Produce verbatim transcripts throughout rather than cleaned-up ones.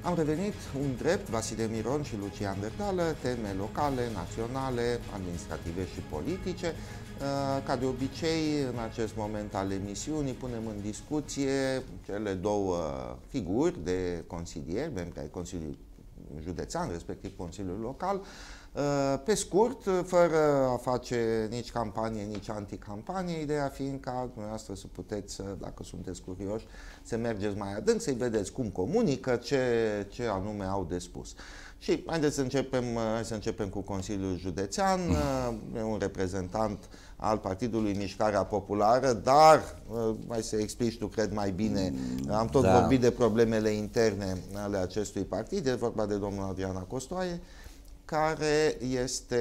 Am revenit un drept, Vasile Miron și Lucian Berdală, teme locale, naționale, administrative și politice. Ca de obicei, în acest moment al emisiunii, punem în discuție cele două figuri de consilieri, membri ai Consiliului Județean, respectiv Consiliul Local. Pe scurt, fără a face nici campanie, nici anticampanie, ideea fiind ca dumneavoastră să puteți, dacă sunteți curioși, să mergeți mai adânc, să-i vedeți cum comunică, ce, ce anume au de spus. Și haideți să începem, hai să începem cu Consiliul Județean, e un reprezentant al Partidului Mișcarea Populară, dar, mai să explici tu, cred, mai bine, am tot da. vorbit de problemele interne ale acestui partid, e vorba de domnul Adrian Acostoaie, care este,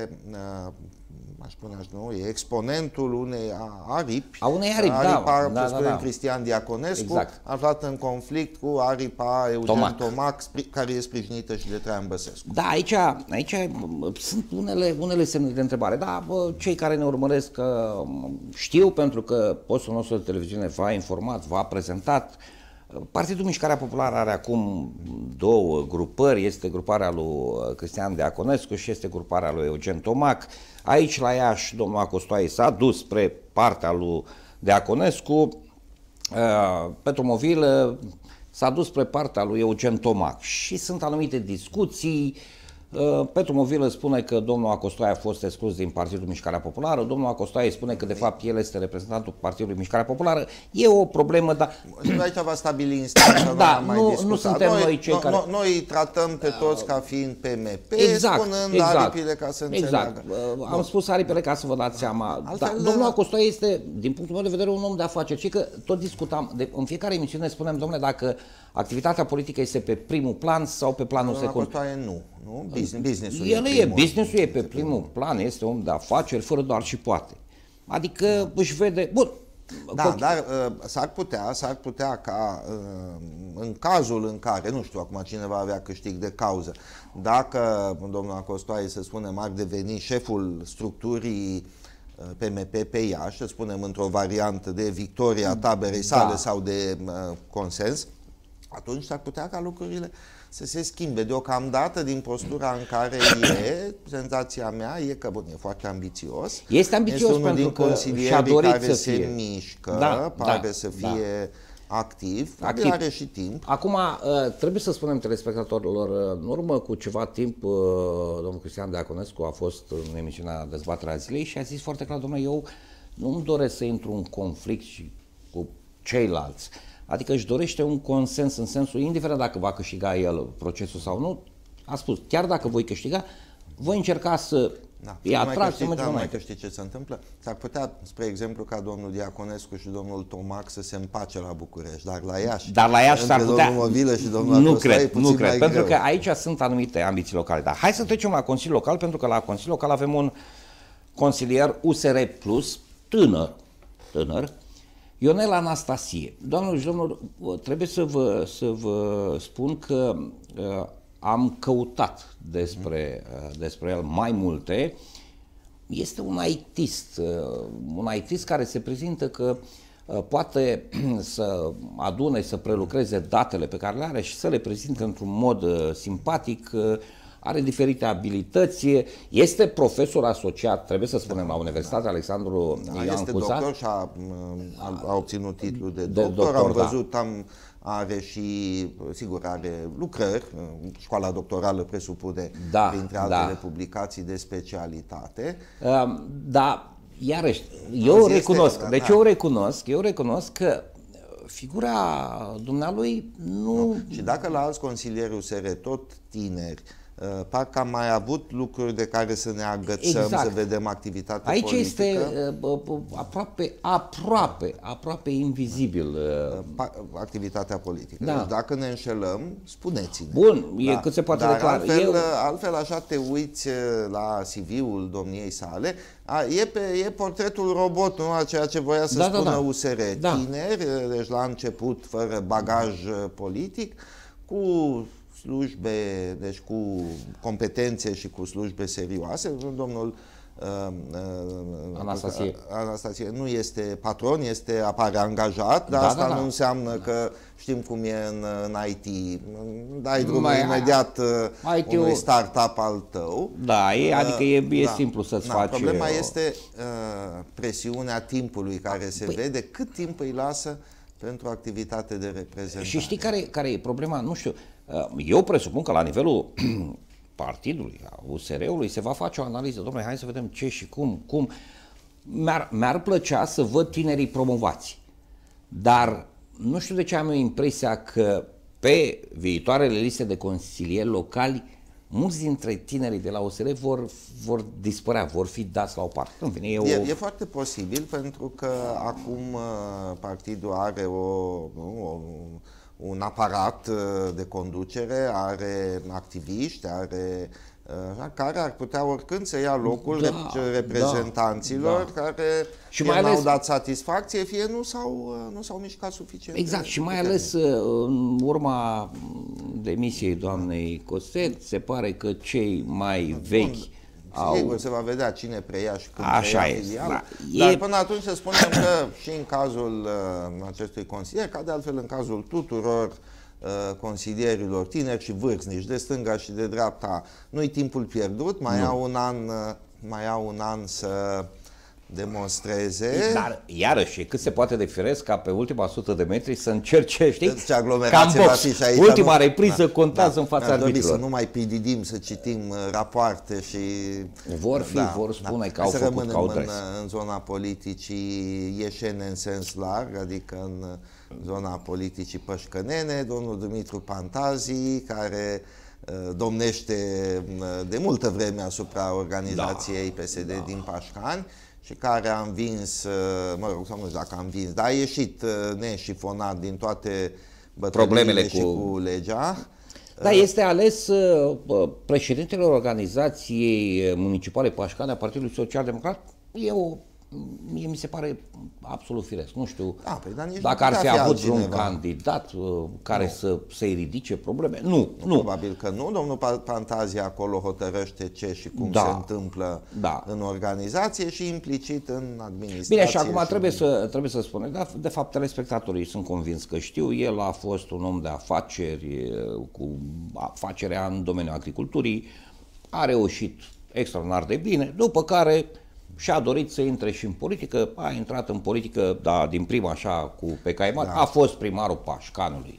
aș spune așa, nu, e exponentul unei aripi, a unei aripi, aripa, da, da, da, da. Cristian Diaconescu, exact. aflat în conflict cu aripa Eugen Tomac, Tomac, care e sprijinită și de Traian Băsescu. Da, aici, aici sunt unele, unele semne de întrebare, dar bă, cei care ne urmăresc că știu, pentru că postul nostru de televiziune v-a informat, v-a prezentat. Partidul Mișcarea Populară are acum două grupări, este gruparea lui Cristian Diaconescu și este gruparea lui Eugen Tomac. Aici la Iași domnul Acostoaie s-a dus spre partea lui Diaconescu, Petru Movil s-a dus spre partea lui Eugen Tomac și sunt anumite discuții. Petru Movil spune că domnul Acostoaie a fost exclus din Partidul Mișcarea Populară, domnul Acostoaie spune că de fapt el este reprezentantul Partidului Mișcarea Populară. E o problemă, dar... Aici va stabili instanța, da, mai nu, discutat. nu suntem noi, noi cei no, care... Noi tratăm pe toți ca fiind P M P, exact, spunând exact, aripile ca să exact. înțeleagă. Am spus aripile ca să vă dați seama. Altfel, da, domnul Acostoaie este, din punctul meu de vedere, un om de afaceri. Și că tot discutam, de, în fiecare emisiune spunem, domnule, dacă activitatea politică este pe primul plan sau pe planul domnul secund. Acostoaie nu. Nu? Business-ul El e, e, business-ul e pe primul plan, este om de afaceri, fără doar și poate. Adică da. își vede... Bun. Da, dar uh, s-ar putea, s-ar putea ca uh, în cazul în care, nu știu acum cine va avea câștig de cauză, dacă domnul Acostoaie, să spunem, ar deveni șeful structurii P M P pe Iași, să spunem într-o variantă de victoria taberei sale da. sau de uh, consens, atunci s-ar putea ca lucrurile să se schimbe. Deocamdată, din postura în care e, senzația mea e că, bun, e foarte ambițios. Este ambițios este unul pentru din că consilierii care se fie. mișcă, da, pare da, să fie da. activ, activ. Are și timp. Acum, trebuie să spunem telespectatorilor, în urmă cu ceva timp, domnul Cristian Diaconescu a fost în emisiunea Dezbaterea Zilei și a zis foarte clar, domnule, eu nu-mi doresc să intru în conflict și cu ceilalți. Adică își dorește un consens în sensul, indiferent dacă va câștiga el procesul sau nu, a spus, chiar dacă voi câștiga, voi încerca să da, îi atrag să mergem da, mai că știi ce se întâmplă? S-ar putea, spre exemplu, ca domnul Diaconescu și domnul Tomac să se împace la București, dar la Iași, dar la Iași s-ar putea... domnul Movilă și domnul nu Acostoaie, cred, nu cred, pentru greu. că aici sunt anumite ambiții locale. Dar hai să trecem la Consiliul Local, pentru că la Consiliul Local avem un consilier U S R plus, tânăr, tânăr, Ionel Anastasie. Doamnelor și domnilor, trebuie să vă, să vă spun că uh, am căutat despre, uh, despre el mai multe. Este un aitist, uh, un aitist care se prezintă că uh, poate să adune, să prelucreze datele pe care le are și să le prezinte într-un mod uh, simpatic. Uh, are diferite abilități, este profesor asociat, trebuie să spunem, la Universitatea da. Alexandru da, Ioan este Cuza. doctor și a, a, a obținut titlul de, de doctor, doctor, am văzut, da. am, are și, sigur, are lucrări, școala doctorală presupune, da, printre altele, da. publicații de specialitate. Uh, da, iarăși, eu recunosc, este, deci da. eu recunosc, eu recunosc că figura dumnealui nu... nu... Și dacă la alți consilieri U S R tot tineri, Uh, parcă am mai avut lucruri de care să ne agățăm, exact. să vedem activitatea Aici politică. Aici este uh, aproape, aproape, aproape invizibil. Uh, activitatea politică. Da. Deci dacă ne înșelăm, spuneți-ne. Bun, e da. cât se poate Dar de clar. Altfel, Eu... altfel așa te uiți la C V-ul domniei sale, a, e, pe, e portretul robot, nu? A ceea ce voia să da, spună da, da. U S R. Da. Tineri, deci la început, fără bagaj politic, cu slujbe, deci cu competențe și cu slujbe serioase. Domnul Anastasie. Anastasie nu este patron, este apare angajat, dar da, asta da, da. nu înseamnă că știm cum e în, în I T, dai drumul Mai, imediat I T-ul, unui startup al tău. Da, e, adică e, e da, simplu să-ți da, faci... Problema este uh, presiunea timpului care se păi, vede, cât timp îi lasă pentru activitate de reprezentare. Și știi care, care e problema? Nu știu, eu presupun că la nivelul partidului, a U S R-ului, se va face o analiză. Dom'le, hai să vedem ce și cum. cum. Mi-ar, mi-ar plăcea să văd tinerii promovați, dar nu știu de ce am eu impresia că pe viitoarele liste de consilieri locali mulți dintre tinerii de la U S R vor, vor dispărea, vor fi dați la o parte. În fine, e, o... e, e foarte posibil, pentru că acum partidul are o, o, un aparat de conducere, are activiști, are care ar putea oricând să ia locul da, reprezentanților da, da. care și fie mai ales... n-au dat satisfacție, fie nu s-au, nu s-au mișcat suficient. Exact, și mai ales în urma demisiei doamnei Coset, se pare că cei mai vechi Bun. au... Sigur, se va vedea cine preia și când Așa preia e, filial. da. Dar e... până atunci să spunem că și în cazul uh, acestui consilier, ca de altfel în cazul tuturor uh, consilierilor tineri și vârstnici, de stânga și de dreapta, nu-i timpul pierdut, mai au un an, uh, mai au un an să demonstreze. Dar, iarăși, cât se poate de firesc ca pe ultima sută de metri să încerce, știi? Ce aglomerație va fi și aici. Ultima nu, repriză da, contează da, în fața arbitrilor. Să arbitrilor. nu mai pididim, să citim rapoarte și... Vor fi, da, vor spune da, că au să făcut că au în, în zona politicii ieșene în sens larg, adică în zona politicii pășcănene, domnul Dumitru Pantazi, care domnește de multă vreme asupra organizației da, P S D da. din Pașcani și care a învins, mă rog, nu știu dacă a învins, dar a ieșit neșifonat din toate bătăliile și cu... cu legea. Da, este ales președintele organizației municipale Pașcani a Partidului Social Democrat. E o, mie mi se pare absolut firesc. Nu știu da, păi, dar dacă ar fi avut un candidat care nu. să să-i ridice probleme. Nu, nu, nu. Probabil că nu. Domnul Pantazi acolo hotărăște ce și cum da. se întâmplă da. în organizație și implicit în administrație. Bine, și acum și trebuie, să, trebuie să spunem, dar de fapt telespectatorii sunt convins că știu, el a fost un om de afaceri cu afacerea în domeniul agriculturii, a reușit extraordinar de bine, după care și-a dorit să intre și în politică, a intrat în politică, da, din prima așa, cu pe caimat, da. a fost primarul Pașcanului.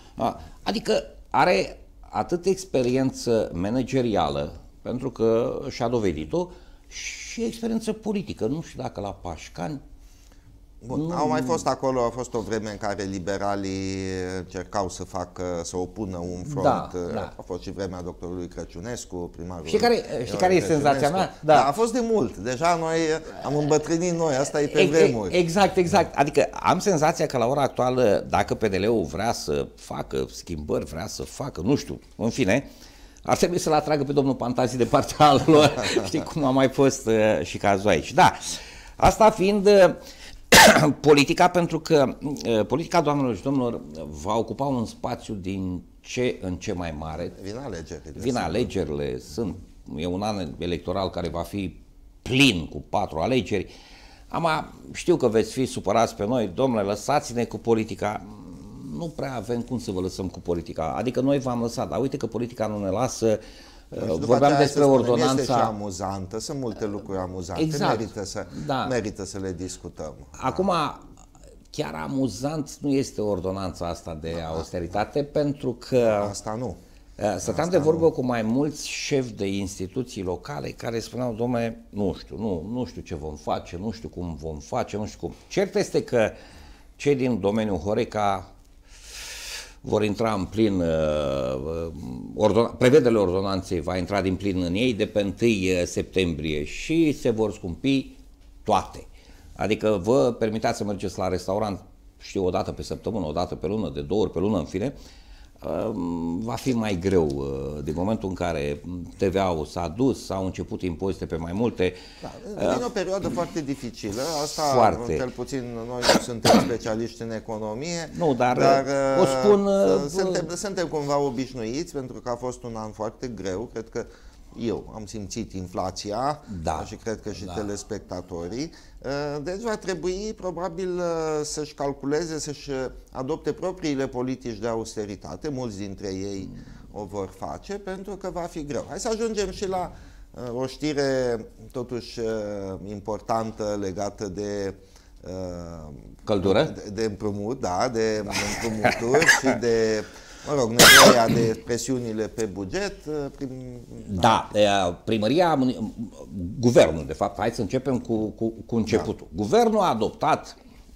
Adică are atât experiență managerială, pentru că și-a dovedit-o, și experiență politică. Nu știu dacă la Pașcani... Bun, nu, au mai fost acolo, a fost o vreme în care liberalii încercau să facă, să opună un front. Da, da. A fost și vremea doctorului Crăciunescu, primarul. Știi care, știi care e senzația mea? Da. Da, a fost de mult. Deja noi am îmbătrânit noi, asta e pe e, vremuri. Exact, exact. Adică am senzația că la ora actuală, dacă P D L-ul vrea să facă schimbări, vrea să facă, nu știu, în fine, ar trebui să-l atragă pe domnul Pantazi de partea lor. Știi cum a mai fost uh, și cazul aici. Da, asta fiind... Uh, politica, pentru că uh, politica, doamnelor și domnilor, va ocupa un spațiu din ce în ce mai mare. Vin alegerile. Vin alegerile, sunt, e un an electoral care va fi plin cu patru alegeri. Am, știu că veți fi supărați pe noi, domnule, lăsați-ne cu politica. Nu prea avem cum să vă lăsăm cu politica. Adică noi v-am lăsat, dar uite că politica nu ne lasă. Vorbeam despre ordonanța. Este și amuzantă, sunt multe lucruri amuzante, exact. merită, să, da. merită să le discutăm. Acum, chiar amuzant nu este ordonanța asta de austeritate, pentru că... Asta nu. Stăteam de vorbă nu. cu mai mulți șefi de instituții locale care spuneau, dom'le, nu știu, nu, nu știu ce vom face, nu știu cum vom face, nu știu cum. Cert este că cei din domeniul Horeca vor intra în plin, uh, ordona, prevederile ordonanței va intra din plin în ei de pe întâi septembrie și se vor scumpi toate. Adică vă permiteați să mergeți la restaurant, știu, o dată pe săptămână, o dată pe lună, de două ori pe lună, în fine, uh, va fi mai greu uh, din momentul în care T V A-ul s-a dus, s-au început impozite pe mai multe. Da, vine o perioadă foarte dificilă, asta foarte. Cel puțin noi nu suntem specialiști în economie, nu, dar, dar o spun, suntem, suntem cumva obișnuiți pentru că a fost un an foarte greu, cred că eu am simțit inflația, da, și cred că și da. telespectatorii. Deci va trebui probabil să-și calculeze, să-și adopte propriile politici de austeritate, mulți dintre ei o vor face, pentru că va fi greu. Hai să ajungem și la o știre totuși importantă legată de căldură, de, de împrumut, da, de împrumuturi și de, mă rog, nevoia de presiunile pe buget. Prim, da, da, primăria, guvernul, de fapt, hai să începem cu, cu, cu începutul. Da. Guvernul a adoptat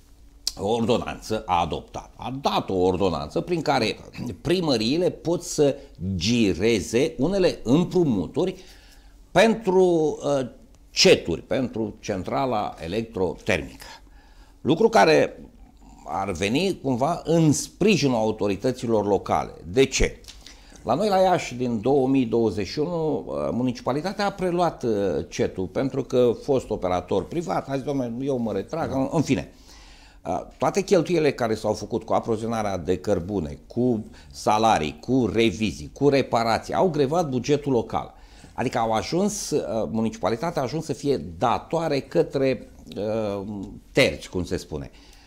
o ordonanță, a adoptat, a dat o ordonanță prin care primăriile pot să gireze unele împrumuturi pentru uh, ceturi, pentru centrala electrotermică. Lucru care ar veni cumva în sprijinul autorităților locale. De ce? La noi la Iași din două mii douăzeci și unu municipalitatea a preluat cetul pentru că fost operator privat, a zis, domnule, eu mă retrag, da. În fine. Toate cheltuielile care s-au făcut cu aprovizionarea de cărbune, cu salarii, cu revizii, cu reparații, au grevat bugetul local. Adică au ajuns, municipalitatea a ajuns să fie datoare către uh, terți, cum se spune.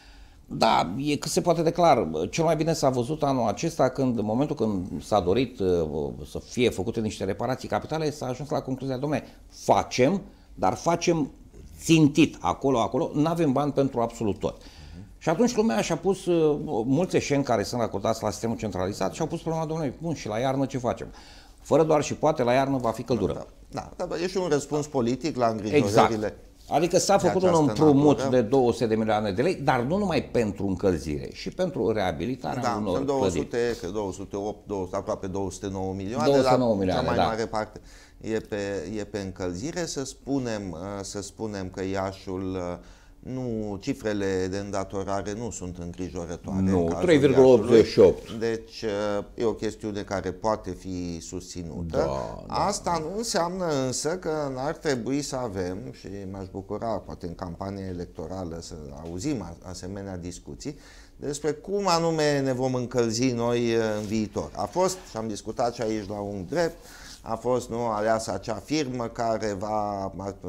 Da, e cât se poate de clar. Cel mai bine s-a văzut anul acesta când, în momentul când s-a dorit uh, să fie făcute niște reparații capitale, s-a ajuns la concluzia, dom'le, facem, dar facem țintit, acolo, acolo, nu avem bani pentru absolut tot. Uh-huh. Și atunci lumea și-a pus, uh, mulți eșeni care sunt acordați la sistemul centralizat și-au pus problema, dom'le, bun, și la iarnă ce facem? Fără doar și poate, la iarnă va fi căldură. Da, da, da, e și un răspuns politic la îngrijorările. Exact. Adică s-a făcut un împrumut natură de două sute de milioane de lei, dar nu numai pentru încălzire, și pentru reabilitarea da, unor sunt două sute, clădiri. două sute opt, două sute, aproape două sute nouă milioane, două sute nouă dar milioane, cea mai da. mare parte e pe, e pe încălzire. Să spunem, să spunem că Iașul, nu, cifrele de îndatorare nu sunt îngrijorătoare. Nu, trei virgulă optzeci și opt. Deci e o chestiune care poate fi susținută. Da, Asta da. nu înseamnă însă că n-ar trebui să avem, și m-aș bucura poate în campania electorală să auzim asemenea discuții, despre cum anume ne vom încălzi noi în viitor. A fost, și am discutat și aici la un drept, a fost nu aleasă acea firmă care va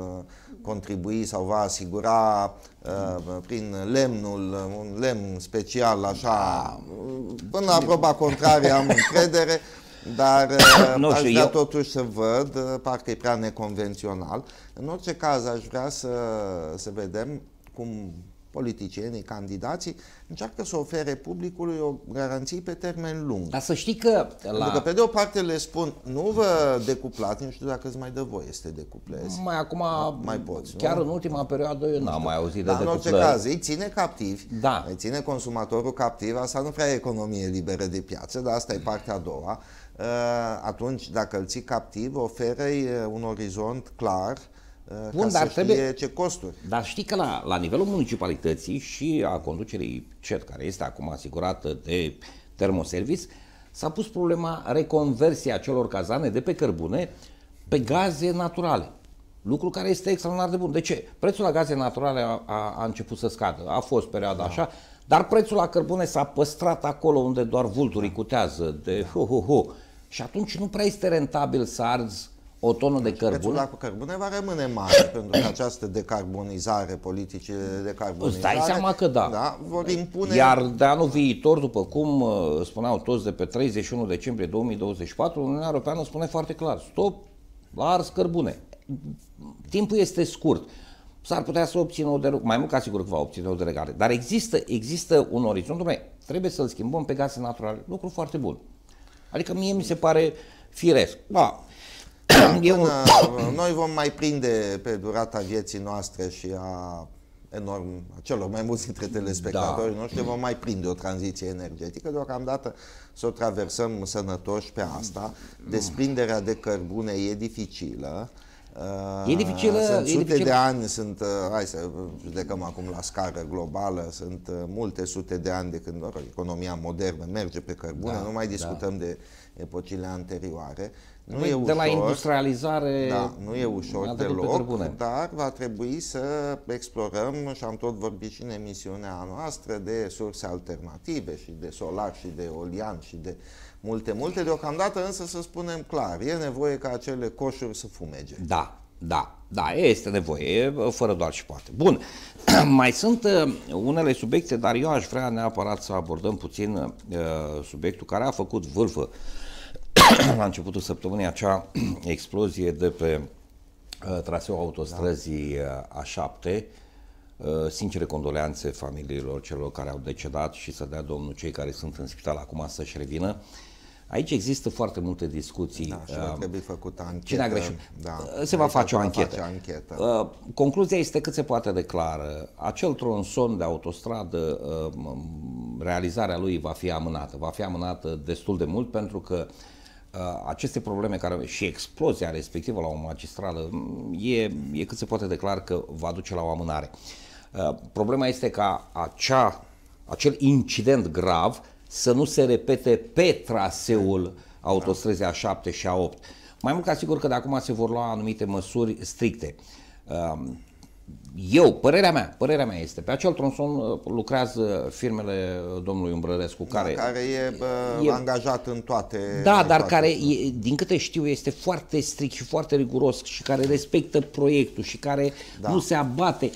contribui sau va asigura uh, prin lemnul, un lemn special așa, până la proba contrarie am încredere, dar uh, nu, aș vrea eu... totuși să văd, uh, parcă e prea neconvențional. În orice caz aș vrea să, să vedem cum politicienii, candidații, încearcă să ofere publicului o garanție pe termen lung. Dar să știi că... La... Pentru că pe de o parte le spun, nu vă decuplați, nu știu dacă îți mai dă voie să te decuplezi. Mai acum, mai poți, chiar nu? în ultima perioadă eu n-am mai auzit da, de decuplări. în orice caz, îi ține captivi, da. îi ține consumatorul captiv, asta nu prea e economie liberă de piață, dar asta e partea a doua. Atunci, dacă îl ții captiv, oferă-i un orizont clar. Bun, ca dar să trebuie... știe ce costuri. Dar știi că la, la nivelul municipalității și a conducerii C E T, care este acum asigurată de termoservice, s-a pus problema reconversiei acelor cazane de pe cărbune pe gaze naturale. Lucru care este extraordinar de bun. De ce? Prețul la gaze naturale a, a, a început să scadă. A fost perioada da. așa, dar prețul la cărbune s-a păstrat acolo unde doar vulturii cutează de ho, ho, ho. Și atunci nu prea este rentabil să arzi o tonă de cărbune. Prețul la cărbune va rămâne mare, pentru că această decarbonizare, politicile de decarbonizare, îți dai seama că da. da vor impune... Iar de anul viitor, după cum uh, spuneau toți de pe treizeci și unu decembrie două mii douăzeci și patru, Uniunea Europeană spune foarte clar, stop la ars cărbune. Timpul este scurt. S-ar putea să obțină o derogare, mai mult ca sigur că va obține o derogare, dar există, există un orizont, dom'le, trebuie să-l schimbăm pe gaze naturale. Lucru foarte bun. Adică mie mi se pare firesc. Da. Eu... Noi vom mai prinde pe durata vieții noastre și a enorm, a celor mai mulți dintre telespectatorii da. noștri, vom mai prinde o tranziție energetică. Deocamdată să o traversăm sănătoși pe asta. Desprinderea de cărbune e dificilă. E dificilă, sunt e sute dificilă. de ani, sunt, hai să judecăm acum la scară globală, sunt multe sute de ani de când economia modernă merge pe cărbune, da, nu mai discutăm da. de epocile anterioare. Nu de e ușor, la industrializare, da, nu e ușor deloc, dar va trebui să explorăm, și am tot vorbit și în emisiunea noastră, de surse alternative și de solar și de eolian și de multe, multe. Deocamdată însă să spunem clar, e nevoie ca acele coșuri să fumege. Da, da, da, este nevoie, fără doar și poate. Bun, mai sunt unele subiecte, dar eu aș vrea neapărat să abordăm puțin uh, subiectul care a făcut vârfă la începutul săptămânii, acea explozie de pe uh, traseul autostrăzii da. A șapte. Uh, sincere condoleanțe familiilor celor care au decedat și să dea Domnul cei care sunt în spital acum să-și revină. Aici există foarte multe discuții. Da, și va trebui făcută anchetă. Cine a greșit? Da, se va face o anchetă. Face anchetă. Uh, concluzia este cât se poate de clară. Acel tronson de autostradă, uh, realizarea lui va fi amânată. Va fi amânată destul de mult pentru că uh, aceste probleme care, și explozia respectivă la o magistrală e, e cât se poate de clar că va duce la o amânare. Uh, problema este ca acea, acel incident grav să nu se repete pe traseul autostrăzii A șapte și A opt. Mai mult ca sigur că de acum se vor lua anumite măsuri stricte. Eu, părerea mea, părerea mea este, pe acel tronson lucrează firmele domnului Umbrărescu, care, da, care e, e angajat în toate... Da, în dar toate care, e, din câte știu, este foarte strict și foarte riguros și care respectă proiectul și care da. nu se abate.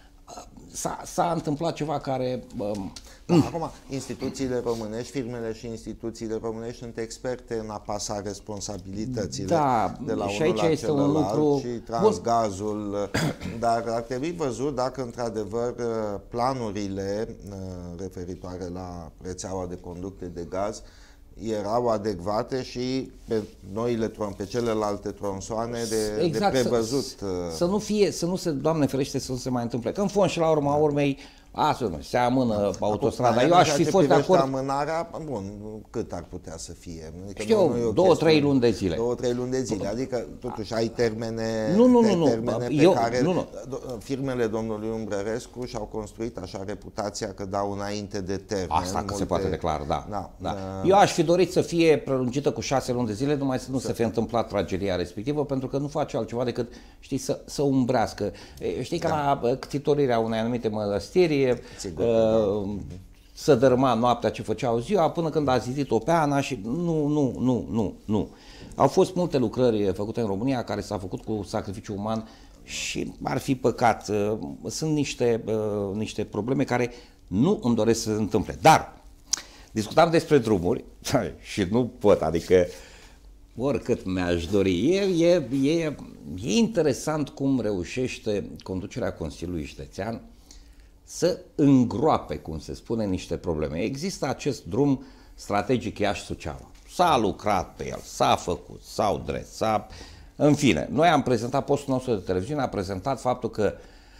S-a întâmplat ceva care... Um, Da, acum, instituțiile românești, firmele și instituțiile românești sunt experte în a pasa responsabilitățile da, de la și unul aici la este celălalt, un lucru... și transgazul, dar ar trebui văzut dacă într-adevăr planurile referitoare la rețeaua de conducte de gaz erau adecvate și pe noile tron, pe celelalte tronsoane de, exact, de prevăzut. Să, să nu fie, să nu se, Doamne ferește, să nu se mai întâmple. Că în fond și la urma urmei, asta se amână autostrada. Eu aș fi fost de acord. Amânarea, bun, cât ar putea să fie? Adică Știu, nu, nu două, trei luni de zile. Două, trei luni de zile, adică totuși ai termene, nu, nu, nu, termene nu. pe Eu, care nu, nu. firmele domnului Umbrărescu și-au construit așa reputația că dau înainte de termen. Asta că multe... se poate declara, da. da, da. Uh... Eu aș fi dorit să fie prelungită cu șase luni de zile, numai să nu să... se fie întâmplat tragedia respectivă, pentru că nu face altceva decât, știi, să, să umbrească. Știi că da. la ctitorirea unei anumite mănăstiri, Sigur, uh, să dărâma noaptea ce făceau ziua, până când a zidit-o pe Ana și nu, nu, nu, nu, nu. Au fost multe lucrări făcute în România care s-au făcut cu sacrificiu uman și ar fi păcat. Sunt niște, niște probleme care nu îmi doresc să se întâmple. Dar discutam despre drumuri și nu pot, adică oricât mi-aș dori. E, e, e, e interesant cum reușește conducerea Consiliului Județean să îngroape, cum se spune, niște probleme. Există acest drum strategic Iași-Suceava. S-a lucrat pe el, s-a făcut, s-au dresat, în fine. Noi am prezentat, postul nostru de televiziune a prezentat faptul că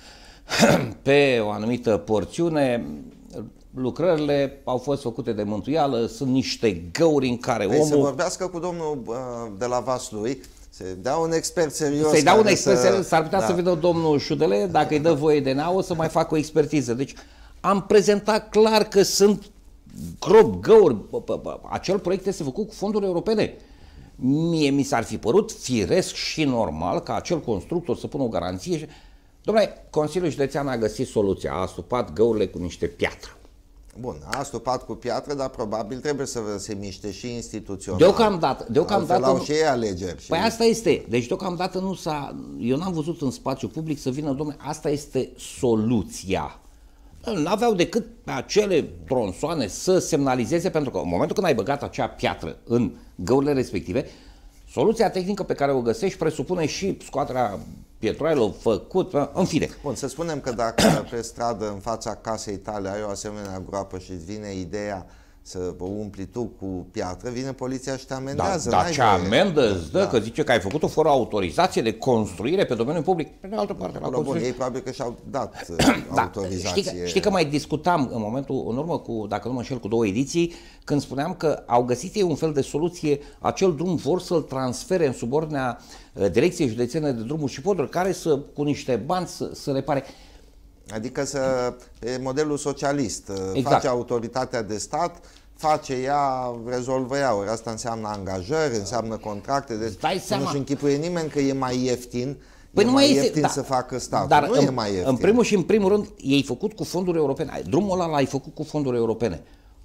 pe o anumită porțiune lucrările au fost făcute de mântuială, sunt niște găuri în care Vrei omul... să vorbească cu domnul uh, de la Vaslui, să dea un expert serios. Să-i dau un expert să... serios, s-ar putea da. să vină domnul Șudele, dacă îi dă voie de nao, să mai facă o expertiză. Deci am prezentat clar că sunt grob, găuri. Acel proiect este făcut cu fonduri europene. Mie mi s-ar fi părut firesc și normal ca acel constructor să pună o garanție. Dom'le, Consiliul Județean a găsit soluția, a astupat găurile cu niște piatră. Bun, a stupat cu piatră, dar probabil trebuie să se miște și instituțional. Deocamdată, deocamdată au și ei alegeri. Păi asta este. Deci deocamdată nu s-a... Eu n-am văzut în spațiu public să vină, domnule, asta este soluția. N-aveau decât pe acele tronsoane să semnalizeze, pentru că în momentul când ai băgat acea piatră în găurile respective, soluția tehnică pe care o găsești presupune și scoaterea pietroaielor făcut, în fine. Bun, să spunem că dacă pe stradă, în fața casei tale, ai o asemenea groapă și îți vine ideea să o umpli tu cu piatră, vine poliția și te amendează. Da, dar ce amendă îți dă, da. Că zice că ai făcut-o fără autorizație de construire pe domeniul public. Pe de altă parte, la bun, ei probabil că și-au dat da, autorizație. Știi că, știi că mai discutam în momentul, în urmă cu, dacă nu mă înșel, cu două ediții, când spuneam că au găsit ei un fel de soluție, acel drum vor să-l transfere în subordinea Direcției Județene de Drumuri și Poduri, care să, cu niște bani, să, să repare. Adică să, pe modelul socialist, exact. Face autoritatea de stat, face ea, rezolvă ea, ori asta înseamnă angajări, înseamnă contracte, deci nu-și închipuie nimeni că e mai ieftin, păi e nu mai este, ieftin da, să facă statul, dar nu în, e mai ieftin. În primul și în primul rând, ei făcut cu fonduri europene, drumul ăla l-ai făcut cu fonduri europene.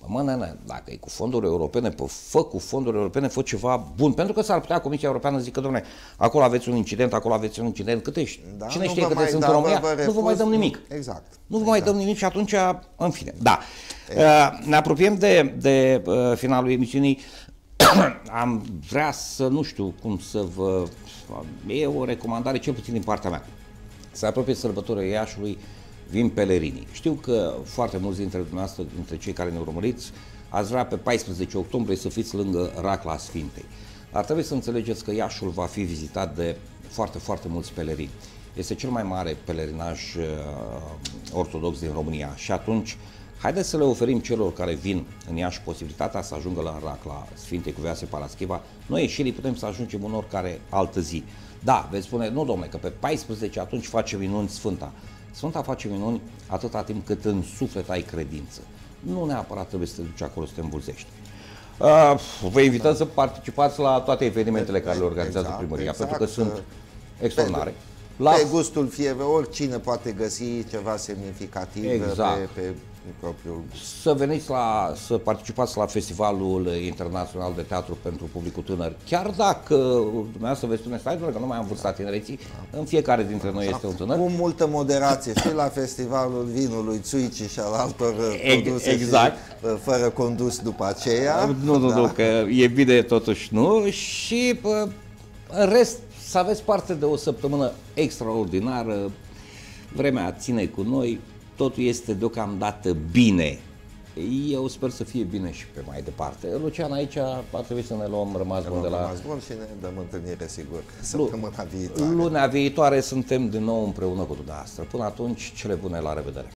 Mă, nene, dacă e cu fonduri europene, pă, fă cu fonduri europene, fă ceva bun. Pentru că s-ar putea Comisia Europeană să zică, dom'le, acolo aveți un incident, acolo aveți un incident, câte ești? Da, cine știe câte sunt în România? Vă, vă nu vă mai dăm nimic. Exact. Nu vă exact. mai dăm nimic și atunci, în fine, da. Exact. Ne apropiem de, de finalul emisiunii. Am vrea să, nu știu cum să vă... E o recomandare, cel puțin din partea mea. Se apropie sărbătorile Iașului, vin pelerinii. Știu că foarte mulți dintre dumneavoastră, dintre cei care ne urmăriți, ați vrea pe paisprezece octombrie să fiți lângă Racla Sfintei. Dar trebuie să înțelegeți că Iașul va fi vizitat de foarte, foarte mulți pelerini. Este cel mai mare pelerinaj uh, ortodox din România și atunci haideți să le oferim celor care vin în Iași posibilitatea să ajungă la Racla Sfintei Cuvioase Paraschiva. Noi ieșirii putem să ajungem în oricare altă zi. Da, veți spune, nu domnule, că pe paisprezece atunci face minuni Sfânta. Sfânta face minuni atâta timp cât în suflet ai credință. Nu neapărat trebuie să te duci acolo să te îmbulzești. Uh, vă invităm da. să participați la toate evenimentele care le organizează exact, primăria, exact, pentru că sunt extraordinare. La... Pe gustul fiecare, oricine poate găsi ceva semnificativ exact. pe, pe propriul... Să veniți la, să participați la Festivalul Internațional de Teatru pentru Publicul Tânăr. Chiar dacă dumneavoastră veți spune, stai, că nu mai am vârstat tinereții, în fiecare dintre noi este un tânăr. Cu multă moderație și la Festivalul Vinului Țuici și al altor produse exact. și, fără condus după aceea. Nu, nu, da. nu, că e bine totuși, nu? Și în rest, să aveți parte de o săptămână extraordinară, vremea ține cu noi, totul este deocamdată bine. Eu sper să fie bine și pe mai departe. Lucian, aici ar trebui să ne luăm rămas bun de la... Rămas bun și ne dăm întâlnire, sigur, săptămâna viitoare. Luna viitoare suntem din nou împreună cu dumneavoastră. Până atunci, cele bune, la revedere!